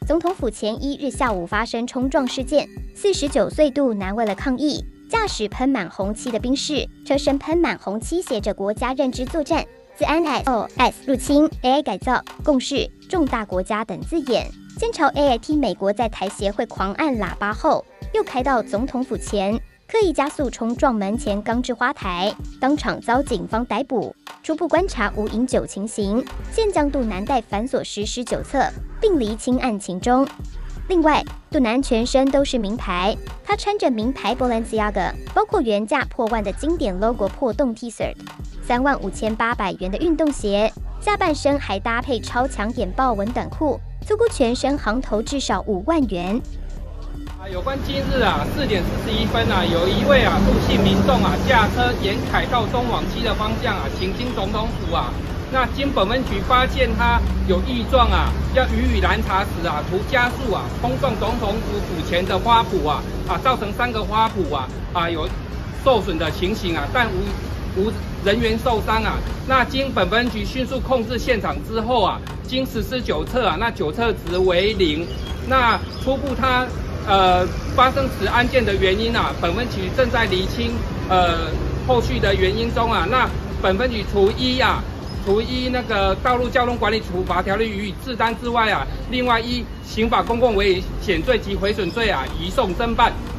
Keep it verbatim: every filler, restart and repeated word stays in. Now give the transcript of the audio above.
总统府前一日下午发生冲撞事件，四十九岁杜南为了抗议，驾驶喷满红漆的宾士，车身喷满红漆，写着“国家认知作战、自安 S O S 入侵、A I 改造、共识、重大国家”等字眼。先朝 A I T 美国在台协会狂按喇叭后，又开到总统府前，刻意加速冲撞门前钢制花台，当场遭警方逮捕。初步观察无饮酒情形，现将杜南带反锁实施酒测，并厘清案情中。另外，杜南全身都是名牌，他穿着名牌 Balenciaga， 包括原价破万的经典 logo 破洞 T-shirt， 三万五千八百元的运动鞋，下半身还搭配超强眼豹纹短裤，粗估全身行头至少五万元。 有关今日啊四点四十一分啊，有一位啊杜姓民众啊驾车沿凯道中往西的方向啊行经总统府啊，那经本分局发现他有异状啊，要予以拦查时啊，图加速啊冲撞总统府府前的花圃啊啊，造成三个花圃啊啊有受损的情形啊，但无无人员受伤啊。那经本分局迅速控制现场之后啊，经实施酒测啊，那酒测值为零。那初步他。呃，发生此案件的原因啊，本分局正在厘清呃后续的原因中啊，那本分局除依啊，除依那个道路交通管理处罚条例予以治单之外啊，另外依刑法公共危险罪及毁损罪啊移送侦办。